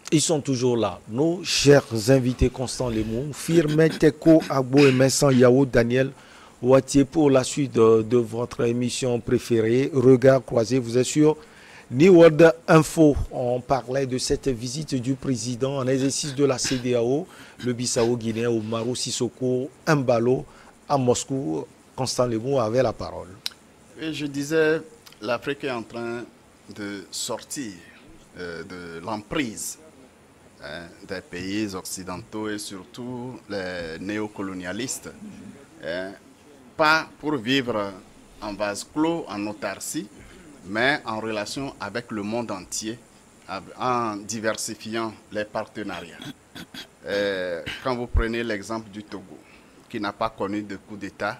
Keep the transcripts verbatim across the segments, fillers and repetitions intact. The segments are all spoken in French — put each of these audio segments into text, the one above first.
Ils sont toujours là. Nos chers invités Constant Lemou, Firmin Teko Agbo et Vincent Yao Daniel Ouatier pour la suite de, de votre émission préférée, Regard croisé. Vous êtes sur New World Info. On parlait de cette visite du président en exercice de la C D A O, le Bissau-Guinéen Umaru Sissoko Embalo à Moscou. Constant Lemou avait la parole. Et je disais, l'Afrique est en train de sortir euh, de l'emprise hein, des pays occidentaux et surtout les néocolonialistes. Hein, pas pour vivre en vase clos, en autarcie, mais en relation avec le monde entier, en diversifiant les partenariats. Euh, quand vous prenez l'exemple du Togo, qui n'a pas connu de coup d'État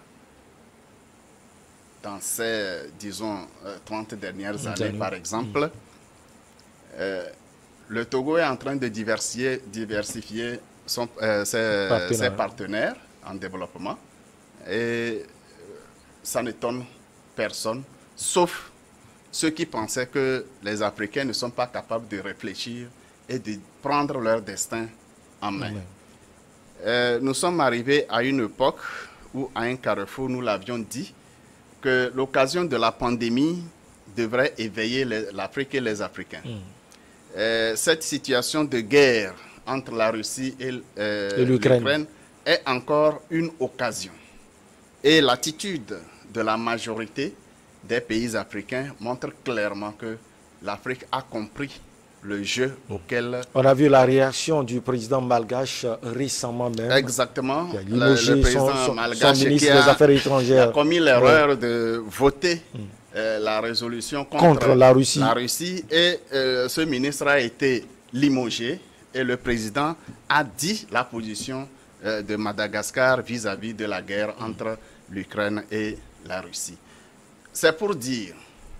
dans ces, disons, trente dernières années, par exemple, euh, le Togo est en train de diversifier, diversifier son, euh, ses, Partenaire. ses partenaires en développement. Et ça n'étonne personne, sauf ceux qui pensaient que les Africains ne sont pas capables de réfléchir et de prendre leur destin en main. Oui. Euh, nous sommes arrivés à une époque où, à un carrefour, nous l'avions dit, que l'occasion de la pandémie devrait éveiller l'Afrique et les Africains. Mm. Euh, cette situation de guerre entre la Russie et, euh, et l'Ukraine est encore une occasion. Et l'attitude de la majorité des pays africains montre clairement que l'Afrique a compris le jeu auquel... On a vu la réaction du président malgache récemment même. Exactement. Le, le président son, son, malgache son qui a, des Affaires étrangères. a commis l'erreur ouais. de voter mm. euh, la résolution contre, contre la, Russie. la Russie. Et euh, ce ministre a été limogé et le président a dit la position euh, de Madagascar vis-à-vis de la guerre entre l'Ukraine et la Russie. C'est pour dire,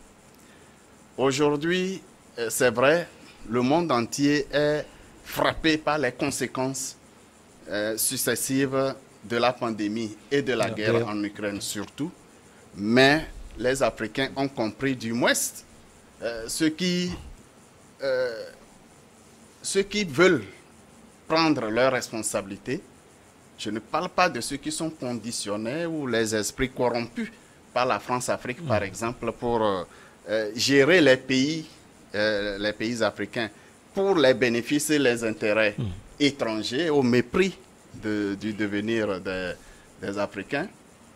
aujourd'hui, euh, c'est vrai, le monde entier est frappé par les conséquences euh, successives de la pandémie et de la, la guerre, guerre en Ukraine surtout. Mais les Africains ont compris du moins euh, ceux, qui, euh, ceux qui veulent prendre leurs responsabilités. Je ne parle pas de ceux qui sont conditionnés ou les esprits corrompus par la France-Afrique, mmh. par exemple, pour euh, gérer les pays Euh, les pays africains pour les bénéfices et les intérêts mmh. étrangers au mépris de, du devenir de, des Africains.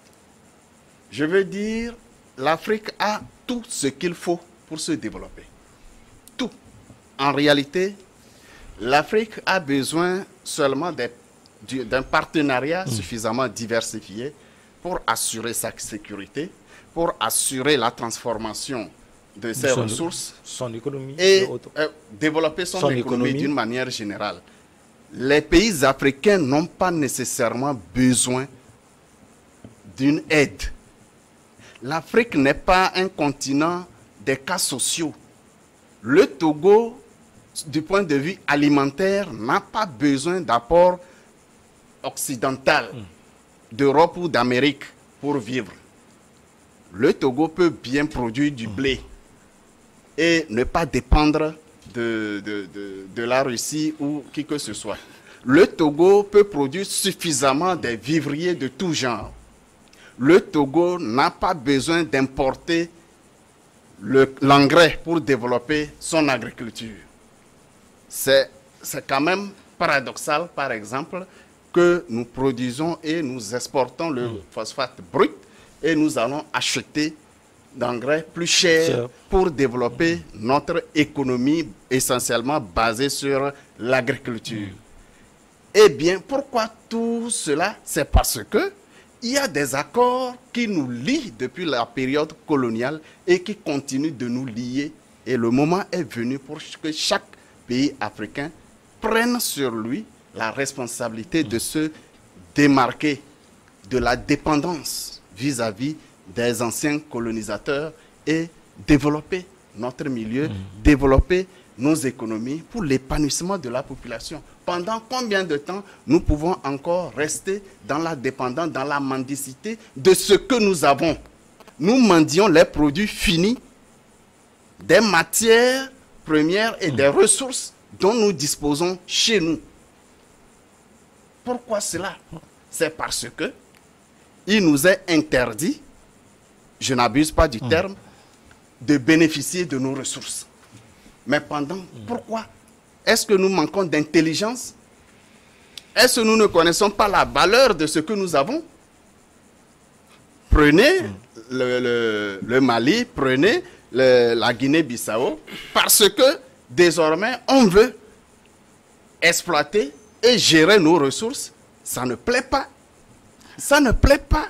Je veux dire, l'Afrique a tout ce qu'il faut pour se développer. Tout. En réalité, l'Afrique a besoin seulement d'un partenariat mmh. suffisamment diversifié pour assurer sa sécurité, pour assurer la transformation de ses son, ressources son économie, et euh, développer son, son économie, économie d'une manière générale. Les pays africains n'ont pas nécessairement besoin d'une aide. L'Afrique n'est pas un continent des cas sociaux. Le Togo, du point de vue alimentaire, n'a pas besoin d'apport occidental, mm. d'Europe ou d'Amérique pour vivre. Le Togo peut bien produire du mm. blé et ne pas dépendre de, de, de, de la Russie ou qui que ce soit. Le Togo peut produire suffisamment des vivriers de tout genre. Le Togo n'a pas besoin d'importer l'engrais pour développer son agriculture. C'est quand même paradoxal, par exemple, que nous produisons et nous exportons le mmh. phosphate brut et nous allons acheter d'engrais plus chers pour développer mmh. notre économie essentiellement basée sur l'agriculture. Mmh. Eh bien, pourquoi tout cela? C'est parce que il y a des accords qui nous lient depuis la période coloniale et qui continuent de nous lier. Et le moment est venu pour que chaque pays africain prenne sur lui la responsabilité mmh. de se démarquer de la dépendance vis-à-vis des anciens colonisateurs et développer notre milieu, mmh. développer nos économies pour l'épanouissement de la population. Pendant combien de temps nous pouvons encore rester dans la dépendance, dans la mendicité de ce que nous avons? Nous mendions les produits finis, des matières premières et mmh. des ressources dont nous disposons chez nous. Pourquoi cela? C'est parce que il nous est interdit, je n'abuse pas du mmh. terme, de bénéficier de nos ressources. Mais pendant, mmh. pourquoi? Est-ce que nous manquons d'intelligence? Est-ce que nous ne connaissons pas la valeur de ce que nous avons? Prenez mmh. le, le, le Mali, prenez le, la Guinée-Bissau, parce que désormais, on veut exploiter et gérer nos ressources. Ça ne plaît pas. Ça ne plaît pas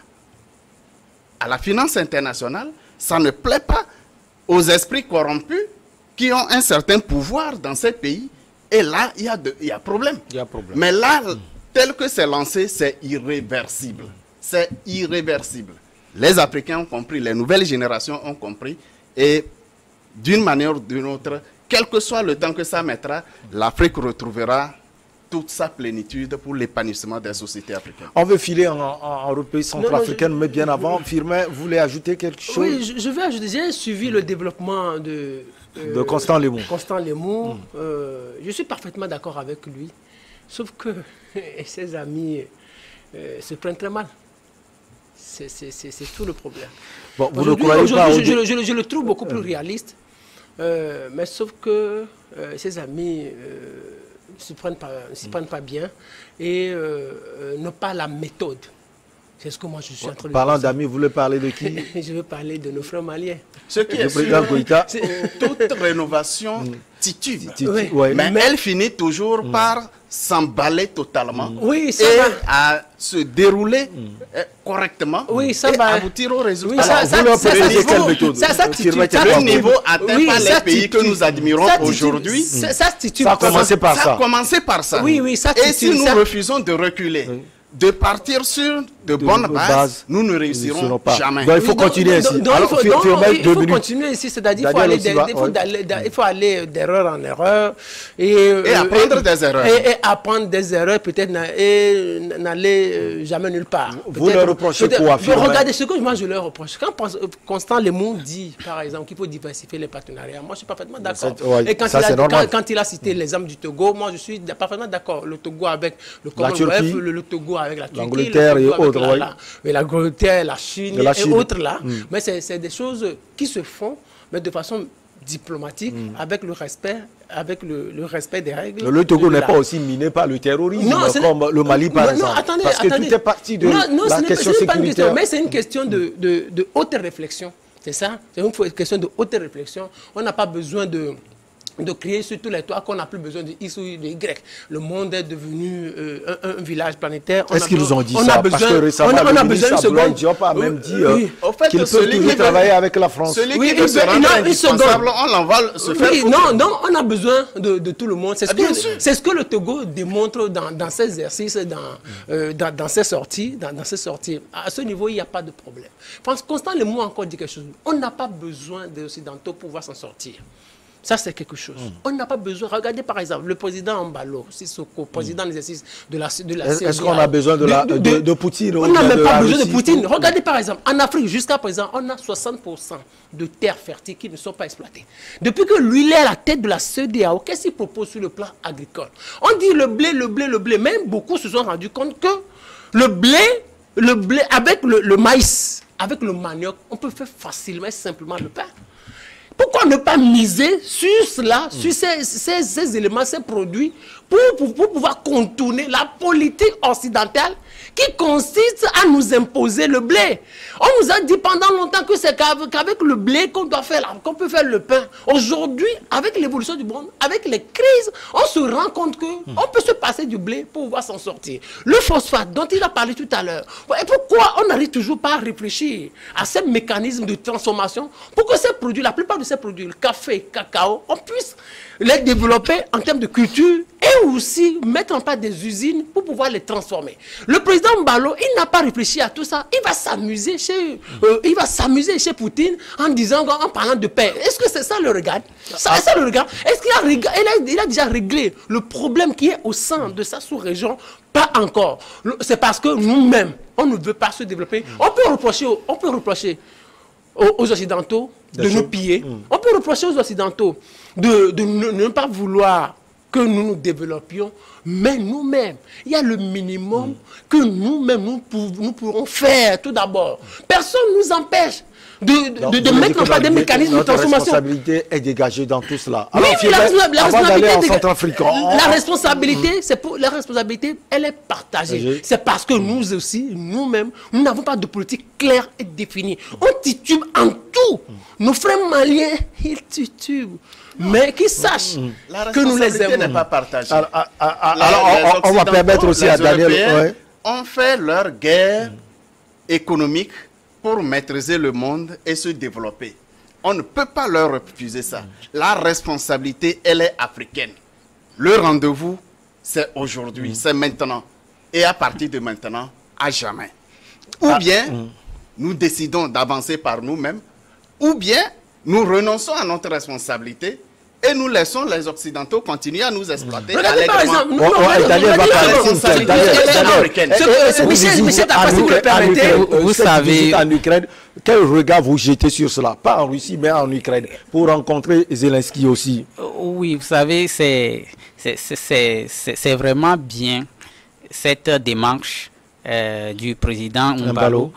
à la finance internationale. Ça ne plaît pas aux esprits corrompus qui ont un certain pouvoir dans ces pays. Et là, il y a, de, il y a problème. Il y a problème. Mais là, mmh. tel que c'est lancé, c'est irréversible. C'est irréversible. Les Africains ont compris, les nouvelles générations ont compris. Et d'une manière ou d'une autre, quel que soit le temps que ça mettra, l'Afrique retrouvera toute sa plénitude pour l'épanouissement des sociétés africaines. On veut filer en, en, en République centrafricaine, mais bien avant, Firmin, vous voulez ajouter quelque chose? Oui, je, je vais ajouter. J'ai suivi le développement de, euh, de Constant Lemou. Constant Lemou. Mm. Euh, je suis parfaitement d'accord avec lui, sauf que ses amis euh, se prennent très mal. C'est tout le problème. Bon, vous ne croyez pas je, je, je, je, je le trouve beaucoup plus réaliste, euh, mais sauf que euh, ses amis euh, ne s'y prennent, prennent pas bien et euh, euh, n'ont pas la méthode. C'est ce que moi je suis en train de dire. Parlant d'amis, vous voulez parler de qui? Je veux parler de nos frères maliens. Ce qui est sûr, toute rénovation titube. Oui. Oui. Mais, mais elle finit toujours mmh. par s'emballer totalement mmh. oui, ça et va. à se dérouler mmh. correctement oui, ça et va. aboutir au résultat. Oui, ça, Alors, ça, vous ça, leur quelle méthode? Ça, ça, le niveau atteint oui, par les pays que nous admirons aujourd'hui. Ça, ça, ça a commencé par ça. Ça a commencé par ça. Oui, oui, ça et si nous ça... refusons de reculer, oui. de partir sur de, de bonnes bases, bases, nous ne réussirons pas. jamais. Donc, il faut oui, continuer donc, ici. Donc, Alors, il faut, donc, donc, il faut continuer ici, c'est-à-dire qu'il faut aller d'erreur en erreur. Et, et apprendre et, des erreurs. Et, et apprendre des erreurs, peut-être, et n'aller euh, jamais nulle part. Vous leur reprochez quoi? Regardez ce que moi je leur reproche. Quand Constant Lemou dit, par exemple, qu'il faut diversifier les partenariats, moi je suis parfaitement d'accord. Ouais, et quand, ça, il a, quand, quand il a cité l'exemple du Togo, moi je suis parfaitement d'accord. Le Togo avec le Commonwealth, le, le Togo avec la Turquie, et autres, la, oui. la, la, l'Angleterre, la Chine, la Chine et autres là. Mm. Mais c'est des choses qui se font, mais de façon diplomatique, mm. avec le respect, avec le, le respect des règles. Le Togo n'est pas aussi miné par le terrorisme non, comme le Mali par non, exemple. Non, attendez, parce que attendez. tout est parti de non, non, la question sécuritaire. Pas une question, mais c'est une question de, de, de haute réflexion. C'est ça, c'est une question de haute réflexion. On n'a pas besoin de... de créer sur tous les toits qu'on n'a plus besoin de X ou de Y. Le monde est devenu euh, un, un village planétaire. Est-ce qu'ils nous ont dit on ça? A besoin, Parce que récemment, on a, on a le besoin de seconde. Diop a même dit oui. euh, qu'il peut toujours travailler avec la France. Celui oui, qui veut se rendre indispensable, on l'envoie se faire. Oui, non, non, on a besoin de, de tout le monde. C'est ce, ah, ce que le Togo démontre dans, dans ses exercices, dans, euh, dans, dans ses sorties. Dans, dans ses sorties. À ce niveau, il n'y a pas de problème. Pense Constant Lemou encore dit quelque chose. On n'a pas besoin des Occidentaux pour pouvoir s'en sortir. Ça, c'est quelque chose. Mm. On n'a pas besoin. Regardez, par exemple, le président Mbalo, Sissoko, président mm. de l'exercice de la C E D A O. Est-ce qu'on a besoin de, la, de, de, de Poutine? On n'a même pas besoin de Poutine. Regardez, par exemple, en Afrique, jusqu'à présent, on a soixante pour cent de terres fertiles qui ne sont pas exploitées. Depuis que lui est à la tête de la C E D A O, qu'est-ce qu'il propose sur le plan agricole? On dit le blé, le blé, le blé. Même beaucoup se sont rendus compte que le blé, le blé avec le, le maïs, avec le manioc, on peut faire facilement et simplement le pain. Pourquoi ne pas miser sur cela, mmh. sur ces, ces, ces éléments, ces produits, pour, pour, pour pouvoir contourner la politique occidentale qui consiste à nous imposer le blé? On nous a dit pendant longtemps que c'est qu'avec le blé qu'on doit faire, qu'on peut faire le pain. Aujourd'hui, avec l'évolution du monde, avec les crises, on se rend compte qu'on mmh. peut se passer du blé pour pouvoir s'en sortir. Le phosphate dont il a parlé tout à l'heure. Et pourquoi on n'arrive toujours pas à réfléchir à ces mécanismes de transformation pour que ces produits, la plupart de ces produits, le café, le cacao, on puisse les développer en termes de culture et aussi mettre en place des usines pour pouvoir les transformer. Le président Mbalo, il n'a pas réfléchi à tout ça. Il va s'amuser chez, euh, il va s'amuser chez Poutine en disant, en parlant de paix. Est-ce que c'est ça le regard? Ça, ça le regard. Est-ce qu'il a, il a, il a déjà réglé le problème qui est au sein de sa sous-région? Pas encore. C'est parce que nous-mêmes, on ne veut pas se développer. On peut reprocher, on peut reprocher aux, aux Occidentaux de nous piller. Mm. On peut reprocher aux Occidentaux de, de ne, ne pas vouloir que nous nous développions, mais nous-mêmes. Il y a le minimum mm. que nous-mêmes, nous, nous, nous pourrons faire tout d'abord. Personne ne nous empêche de, Donc, de, de mettre en place des mécanismes de transformation. La responsabilité est dégagée dans tout cela. Alors, oui, la, la, la responsabilité, en Centrafrique, on... la responsabilité, mm. c'est pour la responsabilité, elle est partagée. C'est parce que nous aussi, nous-mêmes, nous n'avons pas de politique claire et définie. On titube en tout. Mm. Nos frères maliens, ils titubent. Mais qu'ils sachent mmh. que nous les aimons. n'est pas partagée. Alors, alors, alors on, on va permettre aussi à Daniel... Ouais. On fait leur guerre mmh. économique pour maîtriser le monde et se développer. On ne peut pas leur refuser ça. Mmh. La responsabilité, elle est africaine. Le rendez-vous, c'est aujourd'hui, mmh. c'est maintenant. Et à partir de maintenant, à jamais. Ou ah. bien, mmh. nous décidons d'avancer par nous-mêmes, ou bien... nous renonçons à notre responsabilité et nous laissons les Occidentaux continuer à nous exploiter. Regardez par exemple, vous savez, en Ukraine, quel regard vous jetez sur cela? Pas en Russie, mais en Ukraine, pour rencontrer Zelensky aussi. Oui, vous savez, c'est c'est vraiment bien cette démarche euh, du président Mbalo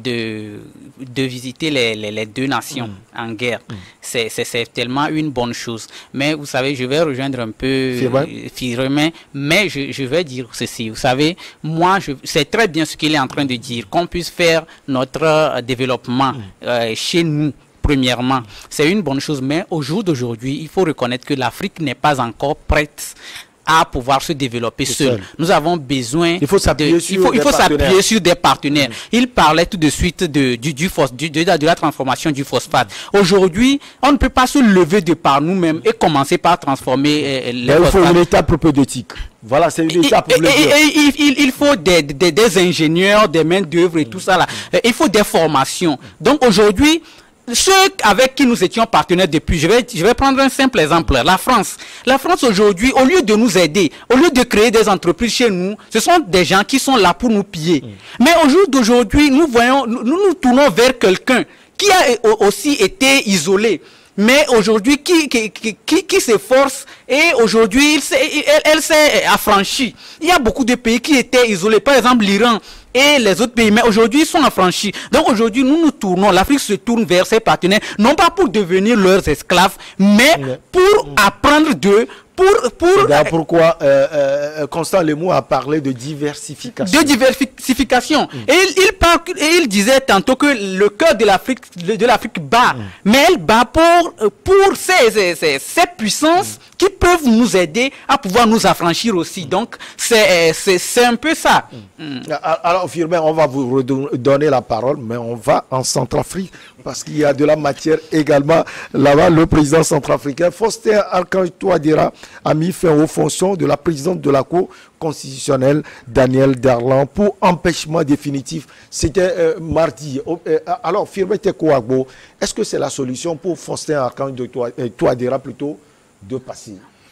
de, de visiter les, les, les deux nations mmh. en guerre. Mmh. C'est tellement une bonne chose. Mais vous savez, je vais rejoindre un peu Firmin, mais je, je vais dire ceci. Vous savez, moi, c'est très bien ce qu'il est en train de dire, qu'on puisse faire notre euh, développement mmh. euh, chez nous. Premièrement, c'est une bonne chose, mais au jour d'aujourd'hui, il faut reconnaître que l'Afrique n'est pas encore prête à pouvoir se développer seul. seul. Nous avons besoin il faut s'appuyer sur, sur, sur des partenaires. Mmh. Il parlait tout de suite de, du, du, du, de, de la transformation du phosphate. Aujourd'hui, on ne peut pas se lever de par nous-mêmes et commencer par transformer euh, les phosphates. Il faut une étape propédeutique. Voilà, c'est une étape pour le et, et, et, il, il faut des, des, des ingénieurs, des mains d'œuvre et mmh. tout ça là. Mmh. Il faut des formations. Donc aujourd'hui, ceux avec qui nous étions partenaires depuis, je vais, je vais prendre un simple exemple, la France. La France aujourd'hui, au lieu de nous aider, au lieu de créer des entreprises chez nous, ce sont des gens qui sont là pour nous piller. Mmh. Mais au jour d'aujourd'hui, nous voyons, nous nous tournons vers quelqu'un qui a aussi été isolé. Mais aujourd'hui, qui, qui, qui, qui, qui s'efforce et aujourd'hui, elle, elle s'est affranchie. Il y a beaucoup de pays qui étaient isolés, par exemple l'Iran et les autres pays, mais aujourd'hui, ils sont affranchis. Donc aujourd'hui, nous nous tournons, l'Afrique se tourne vers ses partenaires, non pas pour devenir leurs esclaves, mais pour apprendre d'eux, pour... pour euh, pourquoi euh, euh, Constant Lemou a parlé de diversification. De diversification. Mm. Et, il, il parle, et il disait tantôt que le cœur de l'Afrique de l'Afrique bat, mm. mais elle bat pour, pour ces, ces, ces, ces puissances mm. qui peuvent nous aider à pouvoir nous affranchir aussi. Donc, c'est un peu ça. Mm. Mm. Alors, Firmin, on va vous redonner la parole, mais on va en Centrafrique, parce qu'il y a de la matière également là-bas. Le président centrafricain, Faustin Archange Touadéra, a mis fin aux fonctions de la présidente de la Cour constitutionnelle, Danielle Darlan, pour empêchement définitif. C'était euh, mardi. Euh, alors, Firmin Teko Agbo, est-ce que c'est la solution pour Faustin Archange Touadéra plutôt de passer?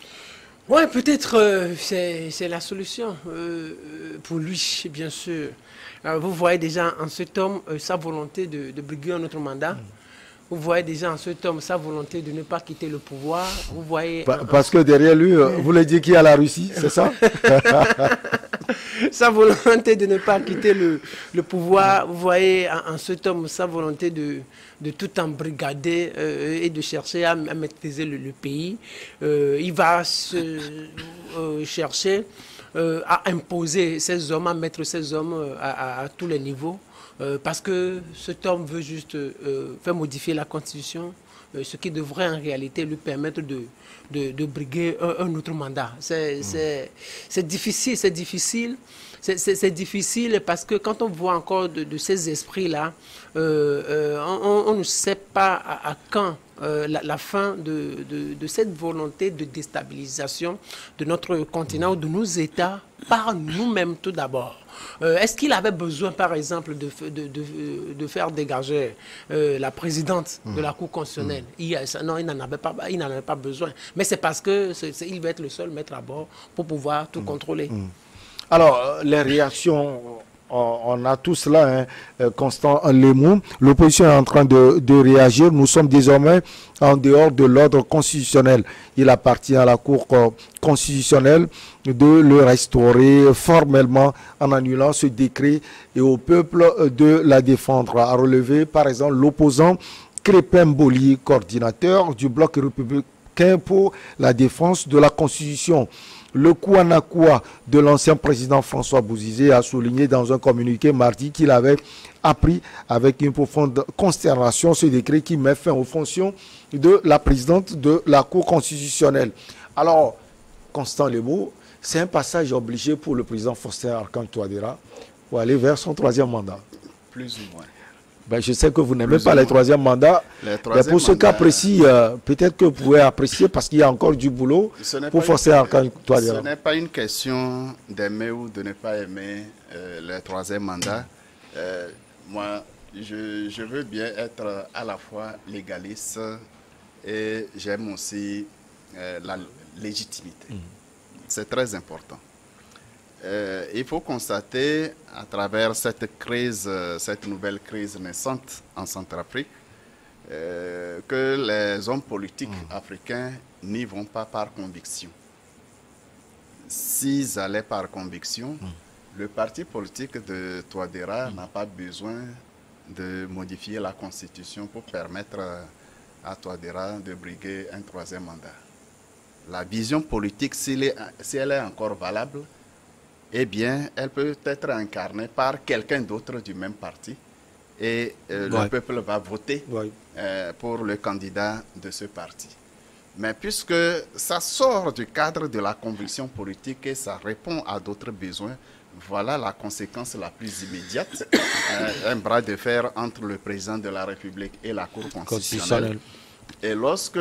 Oui, peut-être euh, c'est la solution euh, pour lui, bien sûr. Alors, vous voyez déjà en cet homme euh, sa volonté de, de briguer un autre mandat. Mm. Vous voyez déjà en cet homme sa volonté de ne pas quitter le pouvoir. Vous voyez pa parce que derrière lui, euh, vous voulez dire qu'il y a la Russie, c'est ça? Sa volonté de ne pas quitter le, le pouvoir. Vous voyez en, en cet homme sa volonté de, de tout embrigader euh, et de chercher à, à maîtriser le, le pays. Euh, il va se, euh, chercher euh, à imposer ces hommes, à mettre ces hommes à, à, à tous les niveaux. Euh, parce que cet homme veut juste euh, faire modifier la Constitution, euh, ce qui devrait en réalité lui permettre de, de, de briguer un, un autre mandat. C'est mmh. difficile, c'est difficile. C'est difficile parce que quand on voit encore de, de ces esprits-là, euh, euh, on, on ne sait pas à, à quand euh, la, la fin de, de, de cette volonté de déstabilisation de notre continent ou de nos États par nous-mêmes tout d'abord. Euh, Est-ce qu'il avait besoin, par exemple, de, de, de, de faire dégager euh, la présidente mmh. de la Cour constitutionnelle? mmh. il, Non, il n'en avait pas, il n'en avait pas besoin. Mais c'est parce qu'il va être le seul maître à bord pour pouvoir tout mmh. contrôler. Mmh. Alors, les réactions on, on a tout cela, hein, Constant Lemou. L'opposition est en train de, de réagir. Nous sommes désormais en dehors de l'ordre constitutionnel. Il appartient à la Cour constitutionnelle de le restaurer formellement en annulant ce décret et au peuple de la défendre. A relevé par exemple l'opposant Crépin Boli, coordinateur du bloc républicain pour la défense de la Constitution. Le Kouanakoua de l'ancien président François Bouzizé a souligné dans un communiqué mardi qu'il avait appris avec une profonde consternation ce décret qui met fin aux fonctions de la présidente de la Cour constitutionnelle. Alors, Constant Lemou, c'est un passage obligé pour le président Faustin Archange Touadéra pour aller vers son troisième mandat. Plus ou moins. Ben, je sais que vous n'aimez pas les troisième mandats. Mais pour ce cas précis, euh, peut-être que vous pouvez apprécier parce qu'il y a encore du boulot pour forcer Archange Touadéra. Ce n'est pas une question d'aimer ou de ne pas aimer euh, le troisième mandat. Euh, moi, je, je veux bien être à la fois légaliste et j'aime aussi euh, la légitimité. Mmh. C'est très important. Euh, il faut constater à travers cette crise, cette nouvelle crise naissante en Centrafrique, euh, que les hommes politiques mmh. africains n'y vont pas par conviction. S'ils allaient par conviction, mmh. le parti politique de Touadéra mmh. n'a pas besoin de modifier la constitution pour permettre à Touadéra de briguer un troisième mandat. La vision politique, si elle est encore valable, eh bien, elle peut être incarnée par quelqu'un d'autre du même parti et euh, ouais. le peuple va voter ouais. euh, pour le candidat de ce parti. Mais puisque ça sort du cadre de la conviction politique et ça répond à d'autres besoins, voilà la conséquence la plus immédiate, euh, un bras de fer entre le président de la République et la Cour constitutionnelle. Et lorsque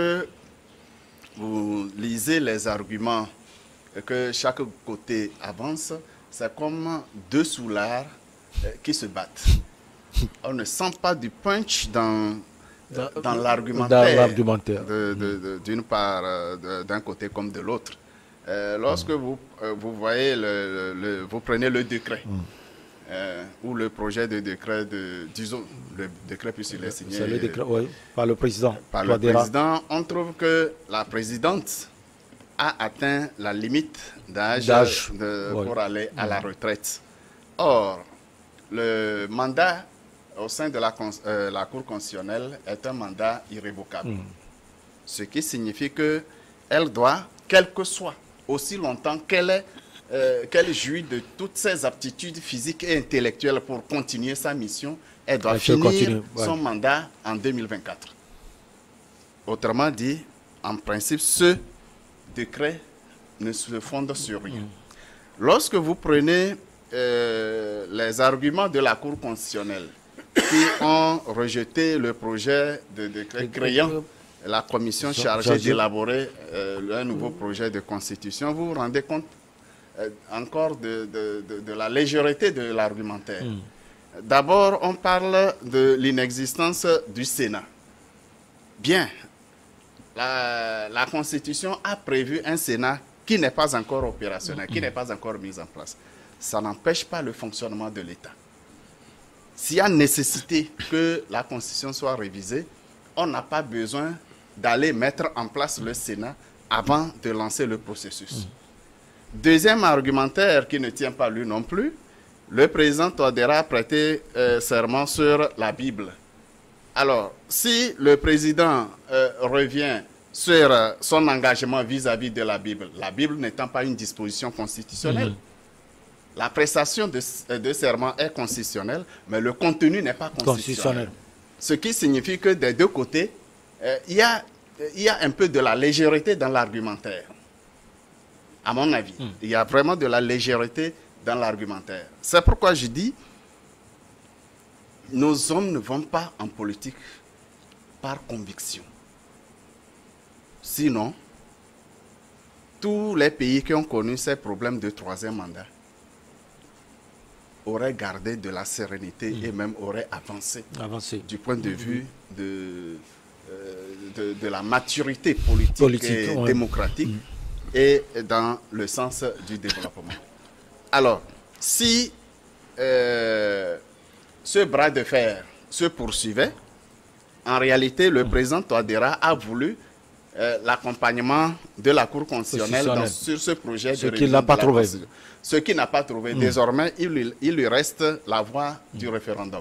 vous lisez les arguments que chaque côté avance, c'est comme deux soulards euh, qui se battent. On ne sent pas du punch dans, dans, dans l'argumentaire, d'une part, euh, d'un côté comme de l'autre. Euh, lorsque mmh. vous, euh, vous voyez, le, le, vous prenez le décret, mmh. euh, ou le projet de décret, de, disons, le décret puisqu'il est signé le décret, oui, par le président. Par le président, on trouve que la présidente a atteint la limite d'âge ouais. pour aller à la retraite. Or, le mandat au sein de la, euh, la Cour constitutionnelle est un mandat irrévocable. Mm. Ce qui signifie qu'elle doit, quel que soit, aussi longtemps qu'elle est, euh, qu'elle jouit de toutes ses aptitudes physiques et intellectuelles pour continuer sa mission, elle doit elle finir ouais. son mandat en deux mille vingt-quatre. Autrement dit, en principe, ce décret ne se fonde sur rien. Mmh. Lorsque vous prenez euh, les arguments de la Cour constitutionnelle qui ont rejeté le projet de décret créant la commission chargée d'élaborer euh, un nouveau projet de constitution, vous vous rendez compte euh, encore de, de, de, de la légèreté de l'argumentaire. Mmh. D'abord, on parle de l'inexistence du Sénat. Bien. La, la Constitution a prévu un Sénat qui n'est pas encore opérationnel, qui n'est pas encore mis en place. Ça n'empêche pas le fonctionnement de l'État. S'il y a nécessité que la Constitution soit révisée, on n'a pas besoin d'aller mettre en place le Sénat avant de lancer le processus. Deuxième argumentaire qui ne tient pas lui non plus, le président Touadéra a prêté euh, serment sur la Bible. Alors, si le président euh, revient sur euh, son engagement vis-à-vis de la Bible, la Bible n'étant pas une disposition constitutionnelle, mmh. la prestation de, de serment est constitutionnelle, mais le contenu n'est pas constitutionnel. constitutionnel. Ce qui signifie que des deux côtés, euh, il y a, il y a un peu de la légèreté dans l'argumentaire. À mon avis, mmh. il y a vraiment de la légèreté dans l'argumentaire. C'est pourquoi je dis, nos hommes ne vont pas en politique par conviction. Sinon, tous les pays qui ont connu ces problèmes de troisième mandat auraient gardé de la sérénité mmh. et même auraient avancé, avancé. du point de vue de, euh, de, de la maturité politique, politique et ouais. démocratique mmh. et dans le sens du développement. Alors, si euh, ce bras de fer se poursuivait, en réalité, le mmh. président Touadéra a voulu euh, l'accompagnement de la Cour constitutionnelle dans, sur ce projet ce de qu'il n'a pas trouvé. Ce qu'il n'a pas trouvé. Mmh. Désormais, il lui, il lui reste la voie mmh. du référendum.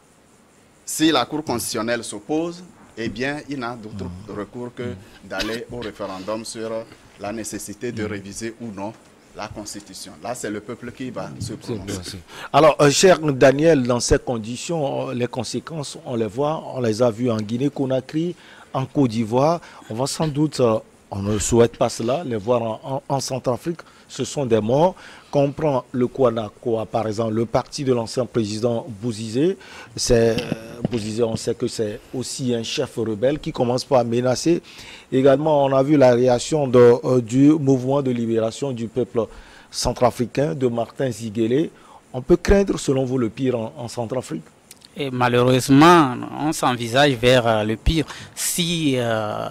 Si la Cour constitutionnelle s'oppose, eh bien, il n'a d'autre mmh. recours que d'aller au référendum sur la nécessité de mmh. réviser ou non la Constitution. Là, c'est le peuple qui va se prononcer. Alors, euh, cher Daniel, dans ces conditions, les conséquences, on les voit, on les a vues en Guinée-Conakry, en Côte d'Ivoire. On va sans doute, euh, on ne souhaite pas cela, les voir en, en, en Centrafrique. Ce sont des morts. Quand on prend le Kwanakoa, par exemple, le parti de l'ancien président Bouzizé, c'est Bouzizé, on sait que c'est aussi un chef rebelle qui commence par menacer. Également, on a vu la réaction de, euh, du mouvement de libération du peuple centrafricain, de Martin Ziguélé. On peut craindre, selon vous, le pire en, en Centrafrique? Et malheureusement, on s'envisage vers euh, le pire si euh,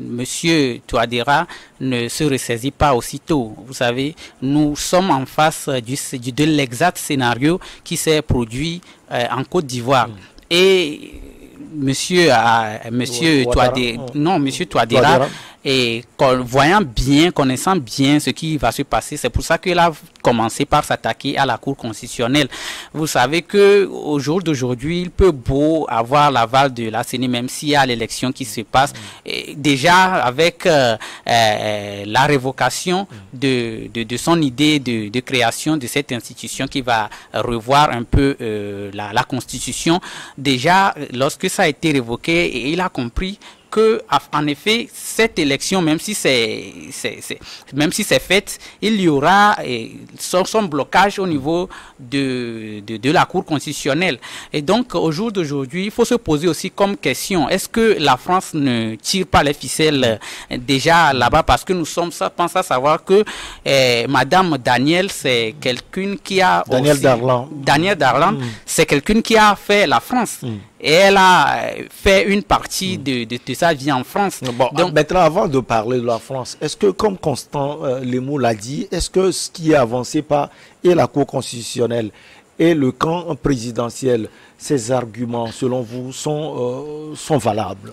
M. Touadéra ne se ressaisit pas aussitôt. Vous savez, nous sommes en face du, du, de l'exact scénario qui s'est produit euh, en Côte d'Ivoire. Mmh. Et Monsieur, euh, monsieur Touadéra, non, Monsieur Touadéra, Touadéra. Et voyant bien, connaissant bien ce qui va se passer, c'est pour ça qu'il a commencé par s'attaquer à la Cour constitutionnelle. Vous savez qu'au jour d'aujourd'hui, il peut beau avoir l'aval de la C E N I, même s'il y a l'élection qui se passe. Et déjà, avec euh, euh, la révocation de, de, de son idée de, de création de cette institution qui va revoir un peu euh, la, la Constitution, déjà, lorsque ça a été révoqué, il a compris que, en effet, cette élection, même si c'est, même si c'est faite, il y aura eh, son, son blocage au niveau de, de, de la Cour constitutionnelle. Et donc, au jour d'aujourd'hui, il faut se poser aussi comme question, est-ce que la France ne tire pas les ficelles eh, déjà là-bas? Parce que nous sommes, ça, pense à savoir que eh, Madame Daniel, c'est quelqu'un qui a... Daniel aussi, Darlan. Daniel Darlan, mm. c'est quelqu'un qui a fait la France. Mm. Et elle a fait une partie de, de, de sa vie en France. Bon, donc, maintenant, avant de parler de la France, est-ce que, comme Constant euh, Lemou l'a dit, est-ce que ce qui est avancé par et la Cour constitutionnelle et le camp présidentiel, ces arguments, selon vous, sont, euh, sont valables?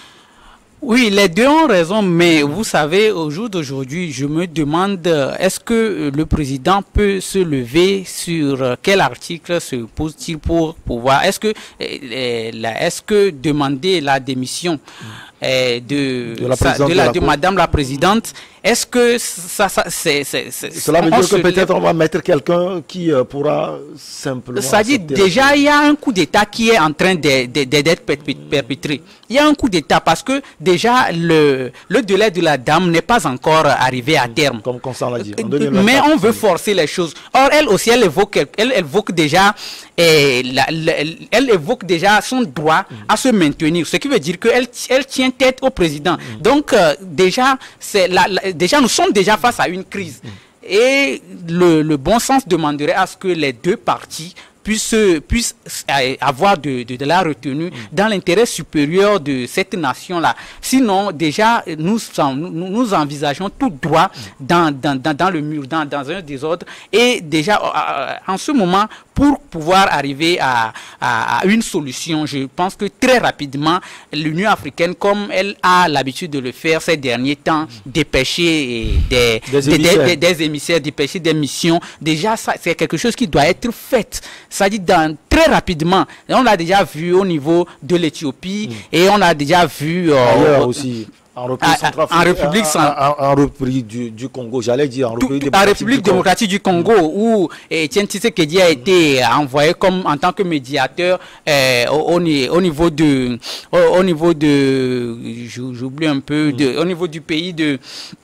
Oui, les deux ont raison, mais vous savez, au jour d'aujourd'hui, je me demande, est-ce que le président peut se lever sur quel article se pose-t-il pour pouvoir, est-ce que, est-ce que demander la démission euh, de, de, la sa, de, la, de, la de Madame la Présidente, est-ce que ça, ça c'est, c'est, cela veut dire que peut-être on va mettre quelqu'un qui euh, pourra simplement... Ça dit déjà, il y a un coup d'État qui est en train d'être perpétré. Il y a un coup d'État parce que déjà, le, le délai de la dame n'est pas encore arrivé à terme. Comme Constant l'a dit. Mais on veut forcer les choses. Or, elle aussi, elle évoque, elle évoque déjà, eh, la, la, elle évoque déjà son droit mm. à se maintenir. Ce qui veut dire qu'elle elle tient tête au président. Mm. Donc, euh, déjà, c'est la, la déjà, nous sommes déjà face à une crise. Mmh. Et le, le bon sens demanderait à ce que les deux parties puissent, puissent avoir de, de, de la retenue mmh. dans l'intérêt supérieur de cette nation-là. Sinon, déjà, nous, nous, nous envisageons tout droit mmh. dans, dans, dans, dans le mur, dans, dans un désordre. Et déjà, en ce moment, pour pouvoir arriver à, à, à une solution, je pense que très rapidement, l'Union africaine, comme elle a l'habitude de le faire ces derniers temps, dépêcher des, des, des, émissaires. Des, des, des émissaires, dépêcher des missions, déjà, c'est quelque chose qui doit être fait. Ça dit dans, très rapidement. On l'a déjà vu au niveau de l'Éthiopie mmh. et on a déjà vu... Euh, ailleurs aussi. En République, en République, en, en, en République du, du Congo, j'allais dire en République, tout, tout, en République démocratique du Congo, mmh. où Etienne Tshisekedi a été envoyé comme en tant que médiateur euh, au, au niveau de, au, au niveau de, j'oublie un peu, mmh. de, au niveau du pays de.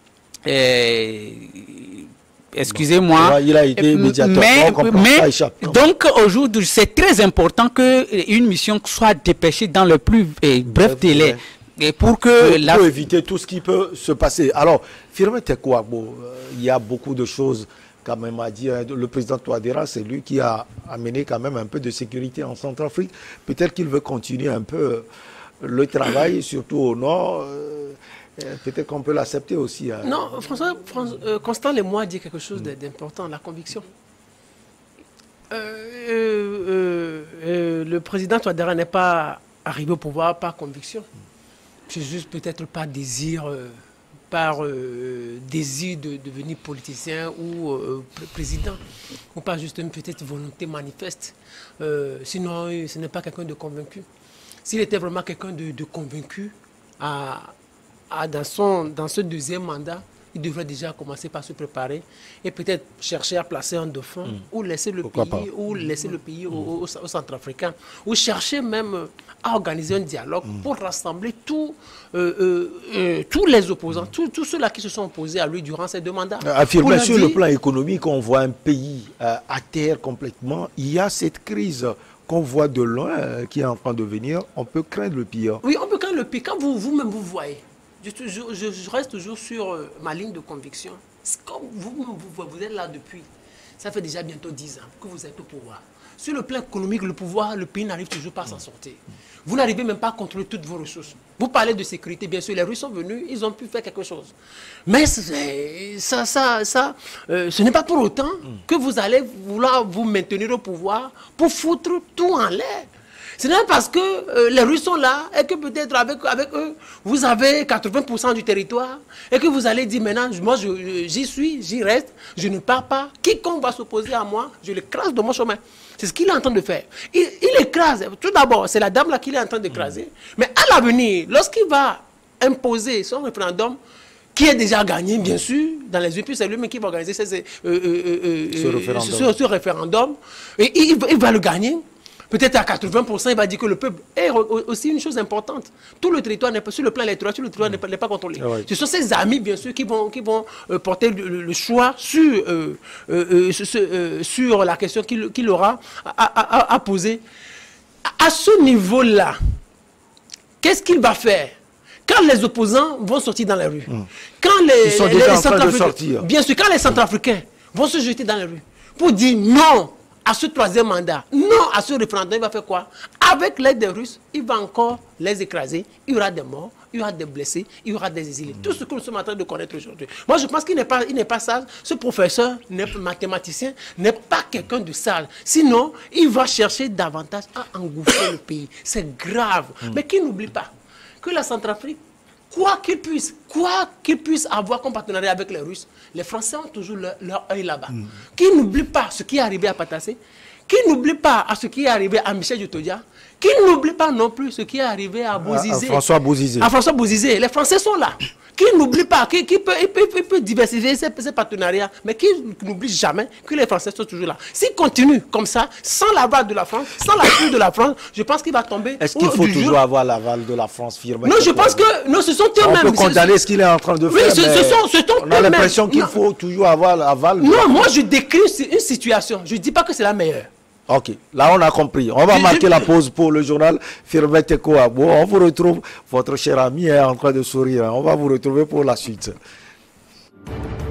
Euh, Excusez-moi, il a été médiateur. Mais, donc, mais donc aujourd'hui, c'est très important qu'une mission soit dépêchée dans le plus eh, bref bref délai. Et pour que pour, la... pour éviter tout ce qui peut se passer. Alors, Firmin Tekou Agbo, euh, il y a beaucoup de choses quand même à dire. Le président Touadéra, c'est lui qui a amené quand même un peu de sécurité en Centrafrique. Peut-être qu'il veut continuer un peu le travail, surtout au nord. Euh, Peut-être qu'on peut l'accepter aussi. Hein. Non, François, François euh, Constant Lemou a dit quelque chose d'important, la conviction. euh, euh, euh, Le président Touadéra n'est pas arrivé au pouvoir par conviction. C'est juste peut-être par désir, euh, par euh, désir de devenir politicien ou euh, président, ou pas juste une petite volonté manifeste. Euh, sinon, ce n'est pas quelqu'un de convaincu. S'il était vraiment quelqu'un de, de convaincu à, à, dans, son, dans ce deuxième mandat, il devrait déjà commencer par se préparer et peut-être chercher à placer un dauphin mmh. ou laisser le Pourquoi pays, pas? ou laisser mmh. le pays au, au, au Centrafricain, ou chercher même à organiser un dialogue mmh. pour rassembler tous euh, euh, euh, tous les opposants, mmh. tous, tous ceux-là qui se sont opposés à lui durant ces deux mandats. Affirmer sur dire... le plan économique, on voit un pays euh, à terre complètement. Il y a cette crise qu'on voit de loin euh, qui est en train de venir. On peut craindre le pire. Oui, on peut craindre le pire. Quand vous, vous-même vous voyez, Je, je, je reste toujours sur euh, ma ligne de conviction. Comme vous, vous, vous êtes là depuis, ça fait déjà bientôt dix ans que vous êtes au pouvoir. Sur le plan économique, le pouvoir, le pays n'arrive toujours pas à s'en sortir. Vous n'arrivez même pas à contrôler toutes vos ressources. Vous parlez de sécurité, bien sûr, les Russes sont venus, ils ont pu faire quelque chose. Mais ça, ça, ça, euh, ce n'est pas pour autant que vous allez vouloir vous maintenir au pouvoir pour foutre tout en l'air. Ce n'est pas parce que euh, les Russes sont là et que peut-être avec, avec eux, vous avez quatre-vingts pour cent du territoire et que vous allez dire maintenant, moi j'y suis, j'y reste, je ne pars pas. Quiconque va s'opposer à moi, je l'écrase de mon chemin. C'est ce qu'il est en train de faire. Il, il écrase. Tout d'abord, c'est la dame là qu'il est en train d'écraser. Mmh. Mais à l'avenir, lorsqu'il va imposer son référendum, qui est déjà gagné, bien sûr, dans les U P, c'est lui-même qui va organiser ces, euh, euh, euh, ce, référendum. Ce, ce référendum. Et il, il va le gagner. Peut-être à quatre-vingts pour cent, il va dire que le peuple est aussi une chose importante. Tout le territoire n'est pas sur le plan électoral, tout le territoire n'est pas, pas contrôlé. Ah ouais. Ce sont ses amis, bien sûr, qui vont, qui vont euh, porter le, le choix sur, euh, euh, sur, euh, sur la question qu'il qu'il aura à, à, à poser. À, à ce niveau-là, qu'est-ce qu'il va faire quand les opposants vont sortir dans la rue? Mmh. Quand les, Ils sont les, déjà les en train de sortir. Bien sûr, quand les Centrafricains vont se jeter dans la rue pour dire non à ce troisième mandat, non à ce référendum, il va faire quoi? Avec l'aide des Russes, il va encore les écraser. Il y aura des morts, il y aura des blessés, il y aura des exilés. Tout ce que nous sommes en train de connaître aujourd'hui. Moi, je pense qu'il n'est pas, il n'est pas sage. Ce professeur, mathématicien, n'est pas quelqu'un de sale. Sinon, il va chercher davantage à engouffrer le pays. C'est grave. Mm. Mais qu'il n'oublie pas que la Centrafrique, quoi qu'il puisse, quoi qu'il puisse avoir comme partenariat avec les Russes, les Français ont toujours leur, leur œil là-bas. Mm. Qui n'oublie pas ce qui est arrivé à Patassé, qui n'oublie pas à ce qui est arrivé à Michel Djotodia, qui n'oublie pas non plus ce qui est arrivé à Bozizé. À, à François Bozizé. À François Bozizé. Les Français sont là. Qui n'oublie pas, qui, qui peut, il peut, il peut diversifier ses, ses partenariats, mais qui n'oublie jamais que les Français sont toujours là. S'il continue comme ça, sans l'aval de la France, sans l'appui de la France, je pense qu'il va tomber. Est-ce qu'il faut toujours jour. avoir l'aval de la France, firme? Non, je pense que non, ce sont eux-mêmes. On peut condamner ce qu'il est en train de faire. Oui, ce, ce sont, ce sont on a l'impression qu'il faut toujours avoir l'aval. Non, moi je décris une situation. Je ne dis pas que c'est la meilleure. Ok, là on a compris. On va je, marquer je... la pause pour le journal Firmin Tekou Agbo. On vous retrouve, votre cher ami est en train de sourire. On va vous retrouver pour la suite.